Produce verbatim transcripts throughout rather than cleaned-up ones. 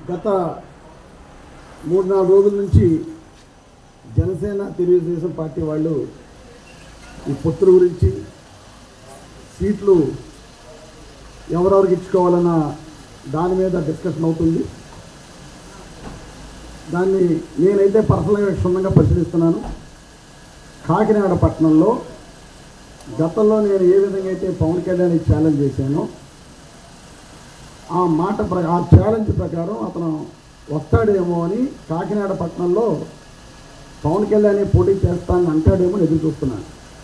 గత మూడు నాలుగు రోజుల నుంచి జనసేన తెలుగుదేశం పార్టీ వాళ్ళు ఈ పొత్తుల గురించి సీట్లు ఎవరెవరికి ఇచ్చుకోవాలన్న దాని మీద డిస్కషన్ అవుతుంది. దాన్ని నేనైతే పర్సనల్గా క్షుణ్ణంగా పరిశీలిస్తున్నాను. కాకినాడ పట్టణంలో గతంలో నేను ఏ విధంగా అయితే పవన్ కళ్యాణ్కి ఛాలెంజ్ చేశానో ఆ మాట ప్ర ఆ ఛాలెంజ్ ప్రకారం అతను వస్తాడేమో అని కాకినాడ పట్టణంలో పవన్ కళ్యాణ్ పోటీ చేస్తానని అంటాడేమో ఎదురు చూస్తున్నాను.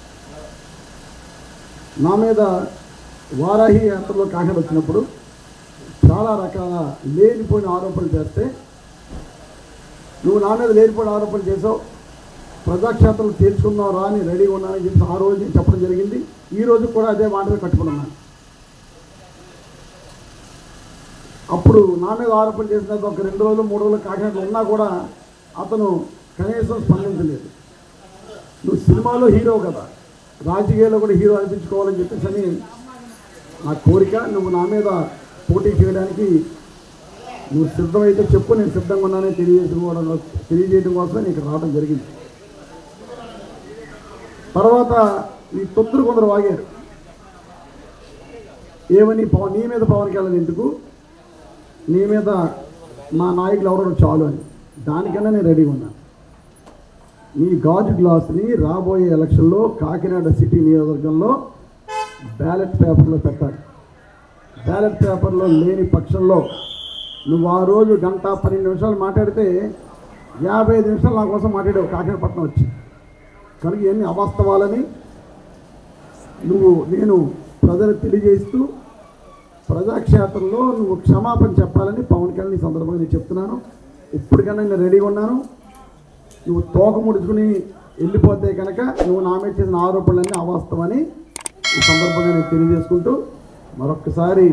నా మీద వారాహి యాత్రలో కాకినాడ వచ్చినప్పుడు చాలా రకాల లేనిపోయిన ఆరోపణలు చేస్తే నువ్వు నా మీద లేనిపోయిన ఆరోపణలు చేసావు, ప్రజాక్షేత్రంలో తేల్చుకుందాం రా అని రెడీగా ఉన్నానని చెప్పి ఆ రోజు నేను చెప్పడం జరిగింది. ఈ రోజు కూడా అదే మాటలు కట్టుకుని ఉన్నాను. అప్పుడు నా మీద ఆరోపణ చేసిన ఒక రెండు రోజులు మూడు రోజులు కాకినాడలో ఉన్నా కూడా అతను కనీసం స్పందించలేదు. నువ్వు సినిమాలో హీరో కదా, రాజకీయాల్లో కూడా హీరో అనిపించుకోవాలని చెప్పేసి అని నా కోరిక. నువ్వు నా మీద పోటీ చేయడానికి నువ్వు సిద్ధమైతే చెప్పు, నేను సిద్ధంగా ఉన్నానని తెలియజేసుకోవడం తెలియజేయడం కోసమే నీకు రావడం జరిగింది. తర్వాత ఈ తొత్తులు కొందరు వాగారు, ఏమని పవన్ నీ మీద పవన్ కళ్యాణ్ ఎందుకు, నీ మీద మా నాయకులు ఎవరో చాలు అని. దానికన్నా నేను రెడీగా ఉన్నాను. నీ గాజు గ్లాస్ని రాబోయే ఎలక్షన్లో కాకినాడ సిటీ నియోజకవర్గంలో బ్యాలెట్ పేపర్లో పెట్టాలి. బ్యాలెట్ పేపర్లో లేని పక్షంలో నువ్వు ఆ రోజు గంట పన్నెండు నిమిషాలు మాట్లాడితే యాభై ఐదు నిమిషాలు నా కోసం మాట్లాడావు కాకినాడ పట్టణం వచ్చి. కనుక ఎన్ని అవాస్తవాలని నువ్వు నేను ప్రజలకు తెలియజేస్తూ ప్రజాక్షేత్రంలో నువ్వు క్షమాపణ చెప్పాలని పవన్ కళ్యాణ్ ఈ సందర్భంగా నేను చెప్తున్నాను. ఇప్పటికైనా నేను రెడీగా ఉన్నాను. నువ్వు తోక ముడుచుకుని వెళ్ళిపోతే కనుక నువ్వు నా మీద చేసిన ఆరోపణలన్నీ అవాస్తవని ఈ సందర్భంగా నేను తెలియజేసుకుంటూ మరొక్కసారి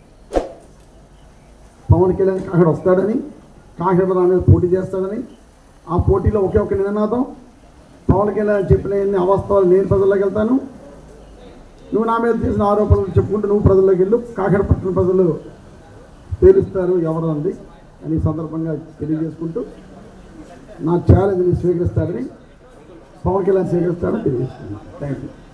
పవన్ కళ్యాణ్ కాకినాడ వస్తాడని, కాకినాడ నా మీద పోటీ చేస్తాడని, ఆ పోటీలో ఒకే ఒక నినాదం పవన్ కళ్యాణ్ చెప్పిన ఎన్ని అవాస్తవాలు నేను ప్రజల్లోకి వెళ్తాను, నువ్వు నా మీద చేసిన ఆరోపణలు చెప్పుకుంటూ నువ్వు ప్రజల్లోకి వెళ్ళు, కాకినాడ పట్టణ ప్రజలు తేలుస్తారు ఎవరు అంది అని సందర్భంగా తెలియజేసుకుంటూ నా ఛాలెంజ్ని స్వీకరిస్తాడని, పవన్ కళ్యాణ్ స్వీకరిస్తాడని తెలియజేస్తున్నాను. Thank you.